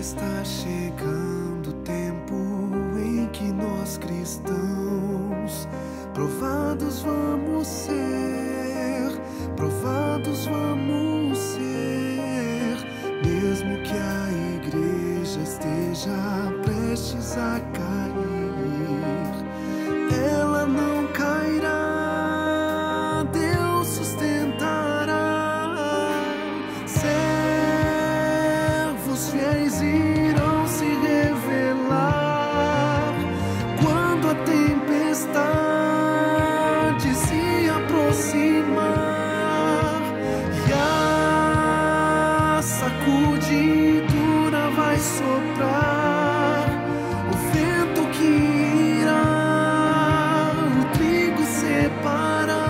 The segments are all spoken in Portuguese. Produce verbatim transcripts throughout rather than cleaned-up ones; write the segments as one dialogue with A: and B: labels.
A: Está chegando o tempo em que nós cristãos provados vamos ser, provados vamos ser, mesmo que a igreja esteja prestes a cair, ela não cairá, Deus sustentará. Servos fiéis irão se revelar quando a tempestade se aproximar e a sacudidura vai soprar, o vento que irá o trigo separar.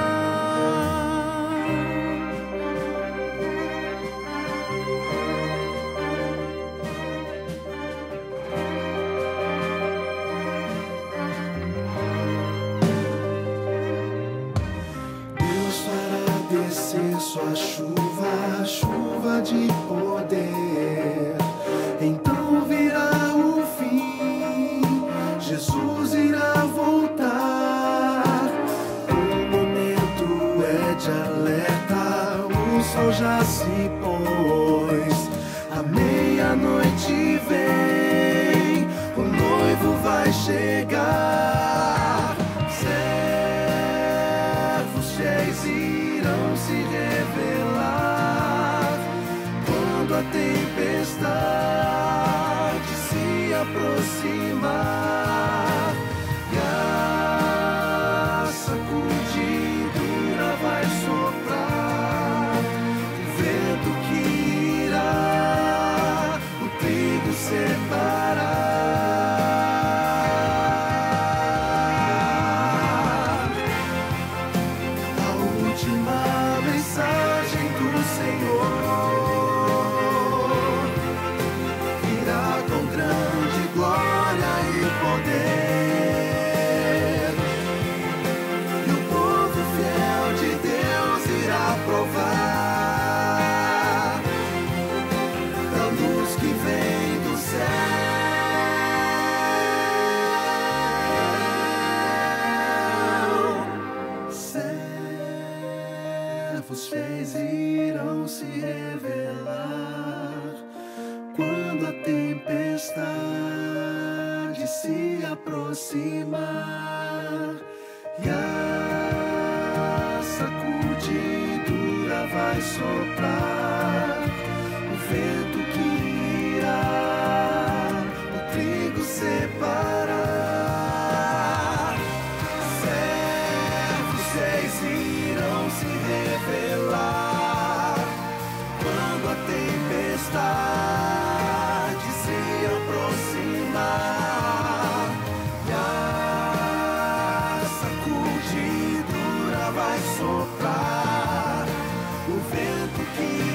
A: Descer sua chuva, chuva de poder, então virá o fim, Jesus irá voltar. O momento é de alerta, o sol já se pôs, a meia-noite vem, o noivo vai chegar. Servos fiéis irão se revelar quando a tempestade se aproximar e a sacudidura vai soprar, o vento que irá o trigo separar. A última mensagem do Senhor virá com grande glória e poder, e o povo fiel de Deus irá provar da luz que vem do céu. Servos fiéis irão se revelar quando a tempestade se aproximar e a sacudidura vai soprar, o vento que irá o trigo separar. Servos fiéis irão se revelar quando a tempestade se aproximar e a sacudidura vai soprar, o vento que